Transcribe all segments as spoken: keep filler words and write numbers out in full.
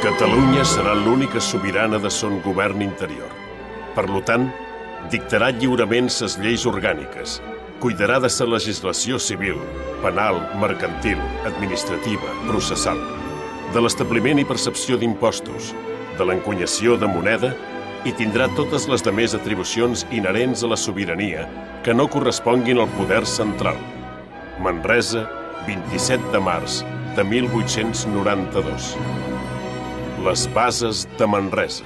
Catalunya serà l'única sobirana de son govern interior. Per tant, dictarà lliurement ses lleis orgàniques, cuidarà de sa legislació civil, penal, mercantil, administrativa, processal, de l'establiment i percepció d'impostos, de l'encunyació de moneda i tindrà totes les demés atribucions inherents a la sobirania que no corresponguin al poder central. Manresa, vint-i-set de març de mil vuit-cents noranta-dos. Les bases de Manresa.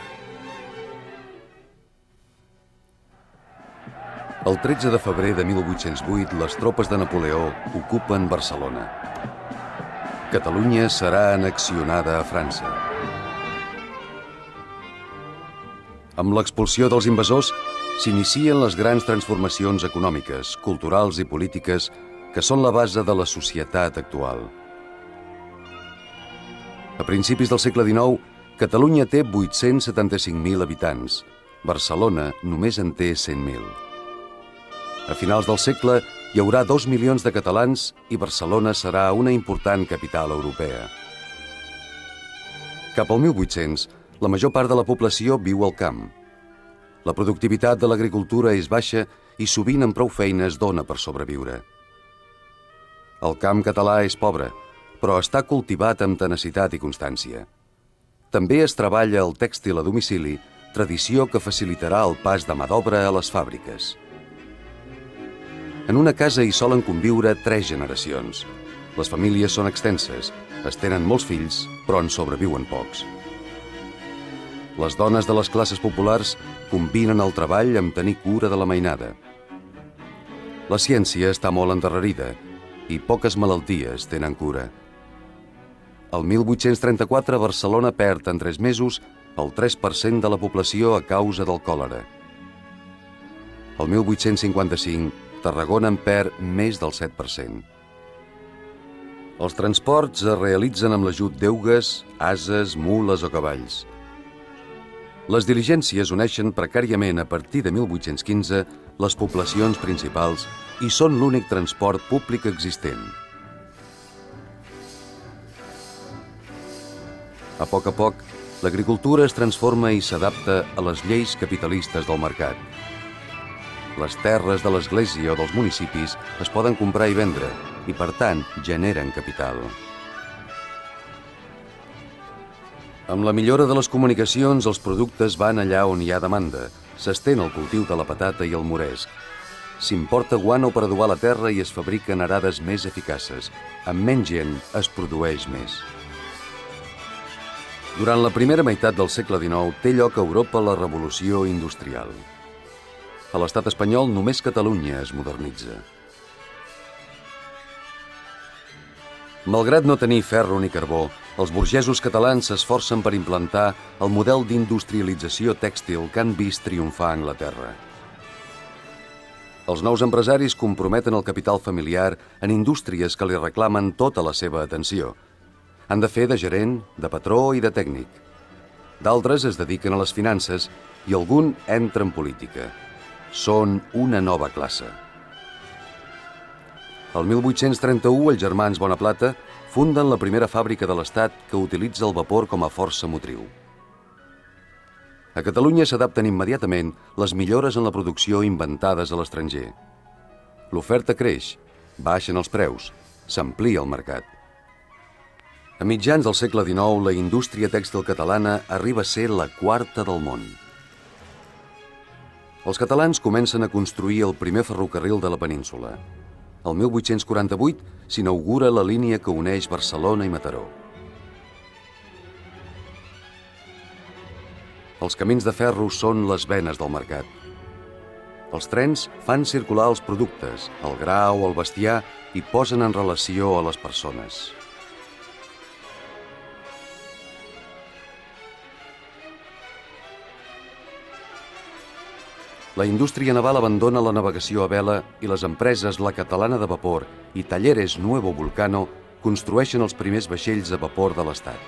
El tretze de febrer de mil vuit-cents vuit, les tropes de Napoleó ocupen Barcelona. Catalunya serà annexionada a França. Amb l'expulsió dels invasors s'inicien les grans transformacions econòmiques, culturals i polítiques que són la base de la societat actual. A principis del segle dinou, Catalunya té vuit-cents setanta-cinc mil habitants. Barcelona només en té cent mil. A finals del segle hi haurà dos milions de catalans i Barcelona serà una important capital europea. Cap al mil vuit-cents, la major part de la població viu al camp. La productivitat de l'agricultura és baixa i sovint amb prou feines dona per sobreviure. El camp català és pobre, però està cultivat amb tenacitat i constància. També es treballa el tèxtil a domicili, tradició que facilitarà el pas de mà d'obra a les fàbriques. En una casa hi solen conviure tres generacions. Les famílies són extenses, es tenen molts fills, però en sobreviuen pocs. Les dones de les classes populars combinen el treball amb tenir cura de la mainada. La ciència està molt endarrerida i poques malalties tenen cura. El mil vuit-cents trenta-quatre, Barcelona perd en tres mesos el tres per cent de la població a causa del còlera. El mil vuit-cents cinquanta-cinc, Tarragona en perd més del set per cent. Els transports es realitzen amb l'ajut d'eugues, ases, mules o cavalls. Les diligències uneixen precàriament a partir de mil vuit-cents quinze les poblacions principals i són l'únic transport públic existent. A poc a poc, l'agricultura es transforma i s'adapta a les lleis capitalistes del mercat. Les terres de l'església o dels municipis es poden comprar i vendre i, per tant, generen capital. Amb la millora de les comunicacions, els productes van allà on hi ha demanda. S'estén el cultiu de la patata i el moresc. S'importa guano per adobar la terra i es fabriquen arades més eficaces. Amb menys gent es produeix més. Durant la primera meitat del segle dinou té lloc a Europa la revolució industrial. A l'estat espanyol només Catalunya es modernitza. Malgrat no tenir ferro ni carbó, els burgesos catalans s'esforcen per implantar el model d'industrialització tèxtil que han vist triomfar a Anglaterra. Els nous empresaris comprometen el capital familiar en indústries que li reclamen tota la seva atenció. Han de fer de gerent, de patró i de tècnic. D'altres es dediquen a les finances i algun entra en política. Són una nova classe. El mil vuit-cents trenta-u, els germans Bonaplata funden la primera fàbrica de l'Estat que utilitza el vapor com a força motriu. A Catalunya s'adapten immediatament les millores en la producció inventades a l'estranger. L'oferta creix, baixen els preus, s'amplia el mercat. A mitjans del segle dinou, la indústria tèxtil catalana arriba a ser la quarta del món. Els catalans comencen a construir el primer ferrocarril de la península. El mil vuit-cents quaranta-vuit s'inaugura la línia que uneix Barcelona i Mataró. Els camins de ferro són les venes del mercat. Els trens fan circular els productes, el gra o el bestiar i posen en relació a les persones. La indústria naval abandona la navegació a vela i les empreses La Catalana de Vapor i Talleres Nuevo Vulcano construeixen els primers vaixells a vapor de l'Estat.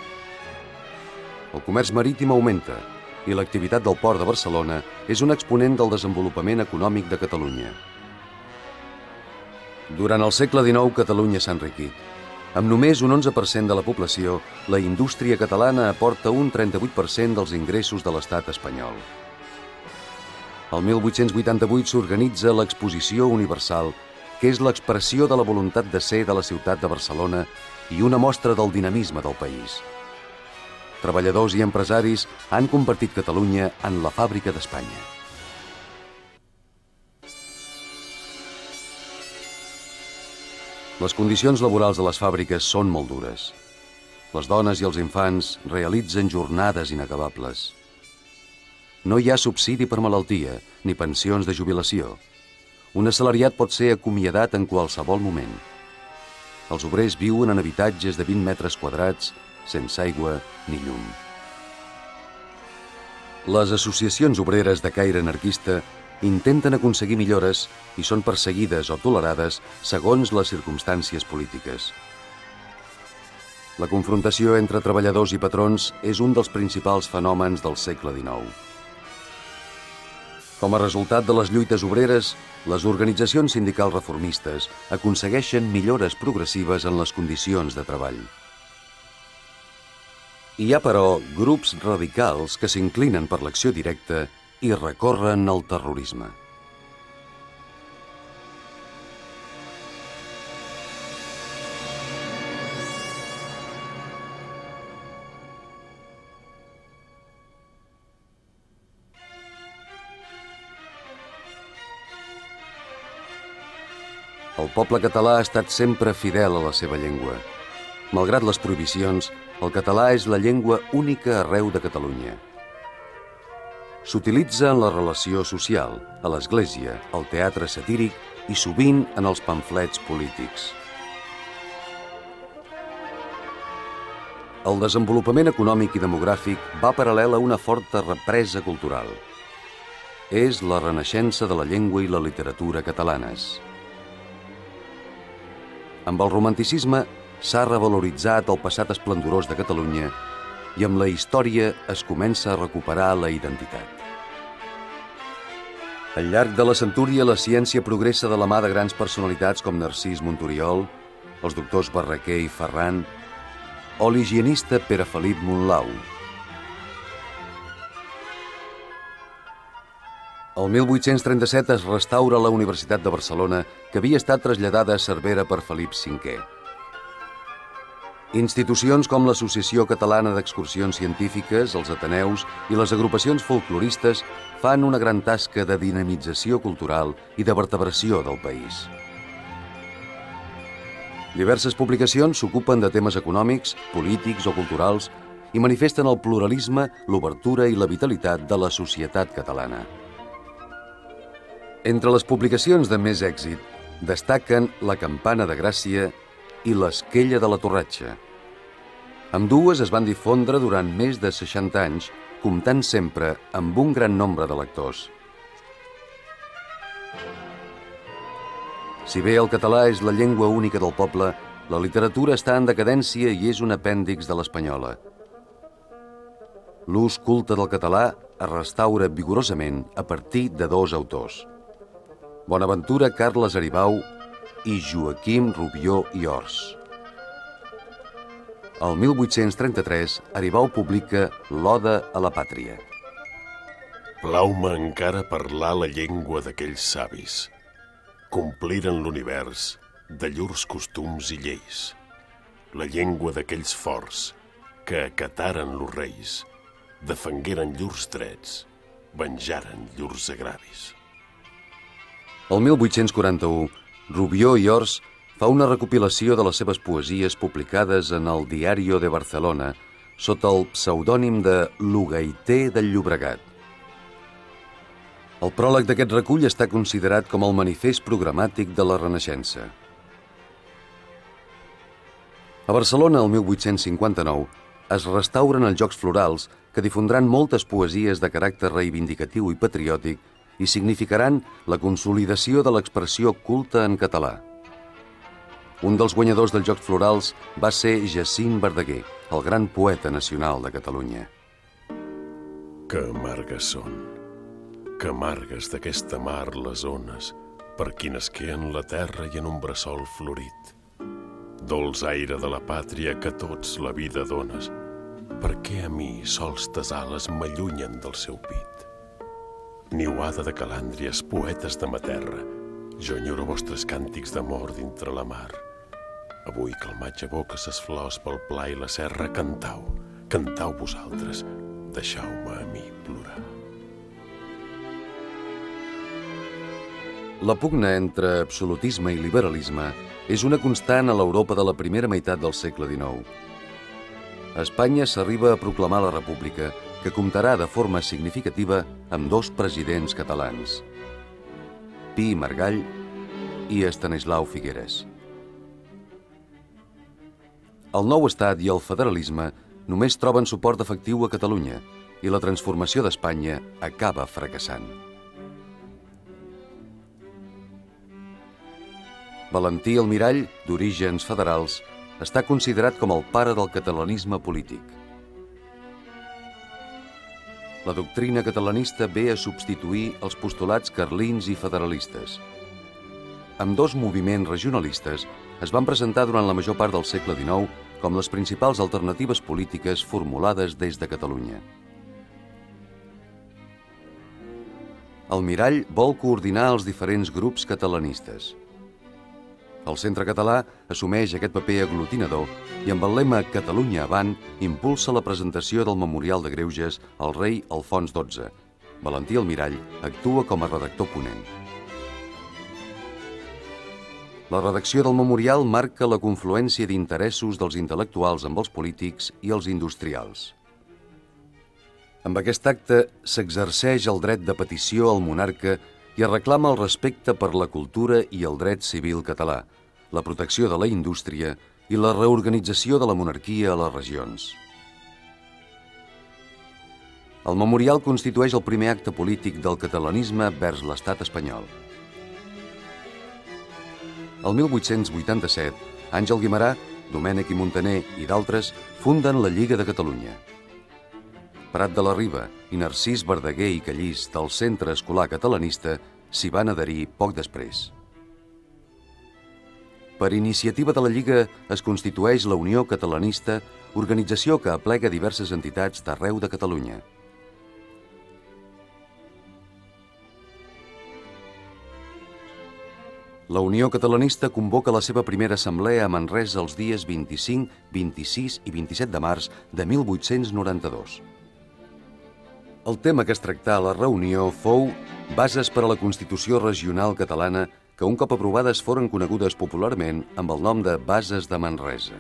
El comerç marítim augmenta i l'activitat del port de Barcelona és un exponent del desenvolupament econòmic de Catalunya. Durant el segle dinou, Catalunya s'ha enriquit. Amb només un onze per cent de la població, la indústria catalana aporta un trenta-vuit per cent dels ingressos de l'estat espanyol. El mil vuit-cents vuitanta-vuit s'organitza l'Exposició Universal, que és l'expressió de la voluntat de ser de la ciutat de Barcelona i una mostra del dinamisme del país. Treballadors i empresaris han convertit Catalunya en la fàbrica d'Espanya. Les condicions laborals de les fàbriques són molt dures. Les dones i els infants realitzen jornades inacabables. No hi ha subsidi per malaltia ni pensions de jubilació. Un assalariat pot ser acomiadat en qualsevol moment. Els obrers viuen en habitatges de vint metres quadrats, sense aigua ni llum. Les associacions obreres de caire anarquista intenten aconseguir millores i són perseguides o tolerades segons les circumstàncies polítiques. La confrontació entre treballadors i patrons és un dels principals fenòmens del segle dinou. Com a resultat de les lluites obreres, les organitzacions sindicals reformistes aconsegueixen millores progressives en les condicions de treball. Hi ha, però, grups radicals que s'inclinen per l'acció directa i recorren al terrorisme. El poble català ha estat sempre fidel a la seva llengua. Malgrat les prohibicions, el català és la llengua única arreu de Catalunya. S'utilitza en la relació social, a l'església, al teatre satíric i sovint en els pamflets polítics. El desenvolupament econòmic i demogràfic va paral·lel a una forta represa cultural. És la renaixença de la llengua i la literatura catalanes. Amb el romanticisme s'ha revaloritzat el passat esplendorós de Catalunya i amb la història es comença a recuperar la identitat. Al llarg de la centúria, la ciència progressa de la mà de grans personalitats com Narcís Monturiol, els doctors Barraquer i Ferran, o l'higienista Pere Felip Monlau. El mil vuit-cents trenta-set es restaura la Universitat de Barcelona, que havia estat traslladada a Cervera per Felip cinquè. Institucions com l'Associació Catalana d'Excursions Científiques, els Ateneus i les agrupacions folcloristes fan una gran tasca de dinamització cultural i de vertebració del país. Diverses publicacions s'ocupen de temes econòmics, polítics o culturals i manifesten el pluralisme, l'obertura i la vitalitat de la societat catalana. Entre les publicacions de més èxit destaquen La Campana de Gràcia i L'Esquella de la Torratxa. Ambdues es van difondre durant més de seixanta anys, comptant sempre amb un gran nombre de lectors. Si bé el català és la llengua única del poble, la literatura està en decadència i és un apèndix de l'espanyola. L'ús culte del català es restaura vigorosament a partir de dos autors: Bonaventura Carles Aribau i Joaquim Rubió i Ors. El mil vuit-cents trenta-tres, Aribau publica l'Oda a la Pàtria. Plau-me encara parlar la llengua d'aquells savis. Compliren l'univers de llurs costums i lleis. La llengua d'aquells forts que acataren los reis, defengueren llurs drets, venjaren llurs agravis. El mil vuit-cents quaranta-u, Rubió i Ors fa una recopilació de les seves poesies publicades en el Diario de Barcelona sota el pseudònim de L'Ugaiter del Llobregat. El pròleg d'aquest recull està considerat com el manifest programàtic de la Renaixença. A Barcelona, el mil vuit-cents cinquanta-nou, es restauren els Jocs Florals, que difondran moltes poesies de caràcter reivindicatiu i patriòtic i significaran la consolidació de l'expressió culta en català. Un dels guanyadors dels Jocs Florals va ser Jacint Verdaguer, el gran poeta nacional de Catalunya. Que amargues són, que amargues d'aquesta mar les ones, per qui nasqué en la terra i en un bressol florit. Dolç aire de la pàtria que tots la vida dones, per què a mi sols tes ales m'allunyen del seu pit? Niuada de calàndries, poetes de ma terra, jo enyoro vostres càntics d'amor dintre la mar. Avui que el maig aboca ses flors pel pla i la serra, cantau, cantau vosaltres, deixau-me a mi plorar. La pugna entre absolutisme i liberalisme és una constant a l'Europa de la primera meitat del segle dinou. A Espanya s'arriba a proclamar la República, que comptarà de forma significativa amb dos presidents catalans, Pi i Margall i Estanislau Figueres. El nou estat i el federalisme només troben suport efectiu a Catalunya i la transformació d'Espanya acaba fracassant. Valentí Almirall, d'orígens federals, està considerat com el pare del catalanisme polític. La doctrina catalanista ve a substituir els postulats carlins i federalistes. Ambdós moviments regionalistes es van presentar durant la major part del segle dinou com les principals alternatives polítiques formulades des de Catalunya. Almirall vol coordinar els diferents grups catalanistes. El Centre Català assumeix aquest paper aglutinador i amb el lema Catalunya avant impulsa la presentació del Memorial de Greuges al rei Alfons dotze. Valentí Almirall actua com a redactor ponent. La redacció del memorial marca la confluència d'interessos dels intel·lectuals amb els polítics i els industrials. Amb aquest acte s'exerceix el dret de petició al monarca i es reclama el respecte per la cultura i el dret civil català, la protecció de la indústria i la reorganització de la monarquia a les regions. El memorial constitueix el primer acte polític del catalanisme vers l'estat espanyol. El mil vuit-cents vuitanta-set, Àngel Guimerà, Domènec i Muntaner i d'altres funden la Lliga de Catalunya. Prat de la Riba i Narcís Verdaguer i Callís del Centre Escolar Catalanista s'hi van adherir poc després. Per iniciativa de la Lliga es constitueix la Unió Catalanista, organització que aplega diverses entitats d'arreu de Catalunya. La Unió Catalanista convoca la seva primera assemblea a Manresa els dies vint-i-cinc, vint-i-sis i vint-i-set de març de mil vuit-cents noranta-dos. El tema que es tractà a la reunió fou bases per a la Constitució Regional Catalana que un cop aprovades foren conegudes popularment amb el nom de Bases de Manresa.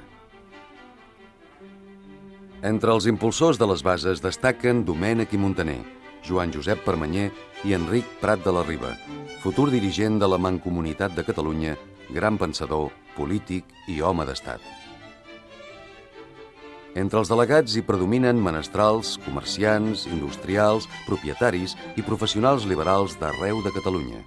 Entre els impulsors de les bases destaquen Domènec i Muntaner, Joan Josep Permanyer i Enric Prat de la Riba, futur dirigent de la Mancomunitat de Catalunya, gran pensador, polític i home d'estat. Entre els delegats hi predominen menestrals, comerciants, industrials, propietaris i professionals liberals d'arreu de Catalunya.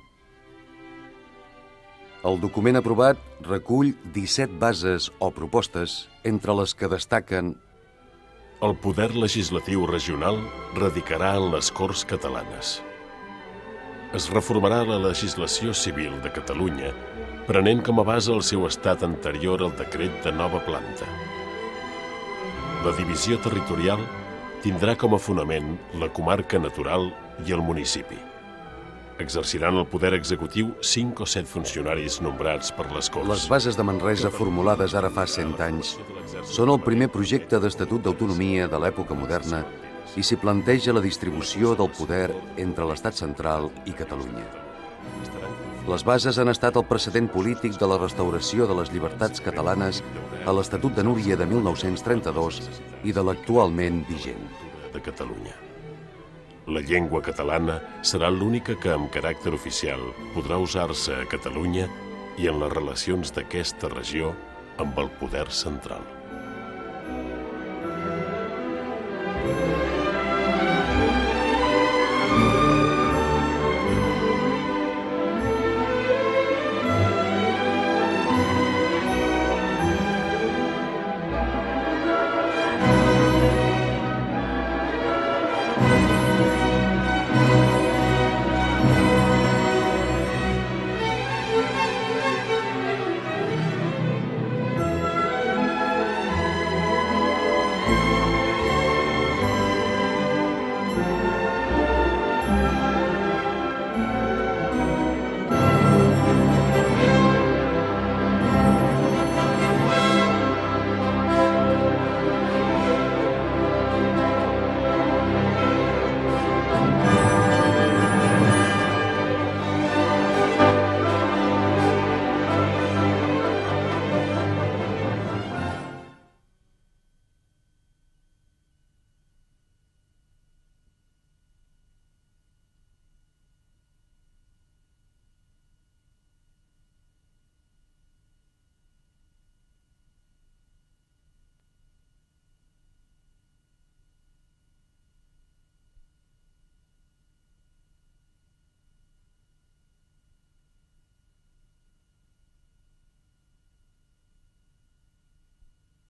El document aprovat recull disset bases o propostes, entre les que destaquen: el poder legislatiu regional radicarà en les Corts Catalanes. Es reformarà la legislació civil de Catalunya, prenent com a base el seu estat anterior al decret de nova planta. La divisió territorial tindrà com a fonament la comarca natural i el municipi. Exerciran el poder executiu cinc o set funcionaris nombrats per les Corts. Les bases de Manresa, formulades ara fa cent anys, són el primer projecte d'estatut d'autonomia de l'època moderna i s'hi planteja la distribució del poder entre l'estat central i Catalunya. Les bases han estat el precedent polític de la restauració de les llibertats catalanes a l'Estatut de Núria de mil nou-cents trenta-dos i de l'actualment vigent. De Catalunya. La llengua catalana serà l'única que, amb caràcter oficial, podrà usar-se a Catalunya i en les relacions d'aquesta regió amb el poder central.